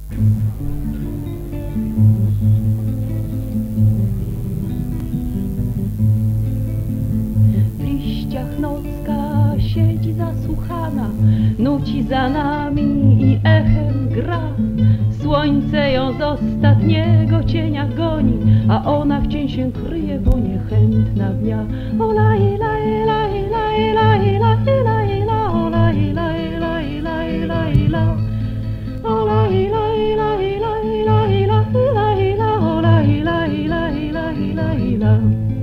W liściach nocka siedzi zasłuchana, nuci za nami i echem gra. Słońce ją z ostatniego cienia goni, a ona w cień się kryje, bo niechętna dnia. Ola ila ila ila ila ila ila ila ola ila ila ila ila ila ola ila ila ila ila ila ila ila ola ila ila ila ila ila.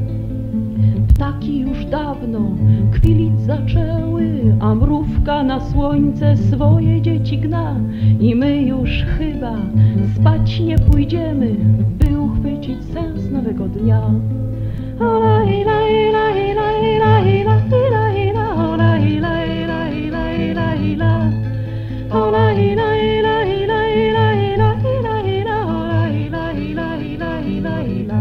Ptaki już dawno kwilić zaczęły, a mrówka na słońce swoje dzieci gna. I my już chyba spać nie pójdziemy, by uchwycić sens nowego dnia. Ola ila ila ila ila ila ila ila ola ila ila ila ila ila ola ila ila ila ila ila ila ila ola ila ila ila ila ila.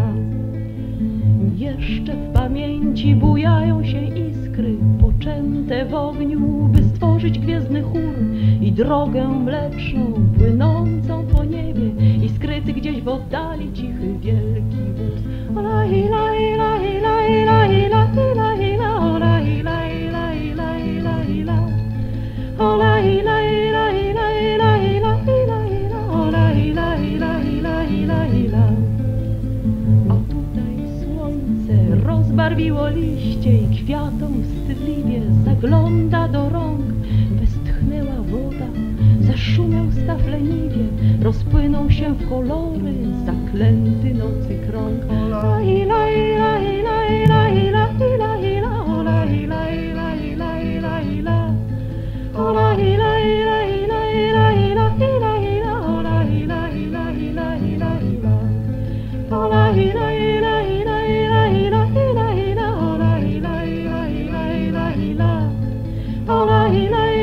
Jeszcze w pamięci bujają się iskry, poczęte w ogniu, by stworzyć gwiezdny chór i drogę mleczną płynącą po niebie i skryty gdzieś w oddali cichy wielki wóz. Ola ila ila ila ila ila ila ila ola ila ila ila ila ila ola ila ila ila ila ila ila ila ola ila ila ila ila ila. A tutaj słońce rozbarwiło liście i kwiatom wstydliwie zagląda do rąk. Westchnęła woda, zaszumiał staw leniwie, rozpłynął się w kolory zaklęty nocy krąg. Ola ila ila ila ila ila ila ila ola ila ila ila ila ila ola ila ila ila ila ila ila ila ola ila ila ila ila ila ola ila ila ila ila ila ila ila ola ila ila ila ila ila ola ila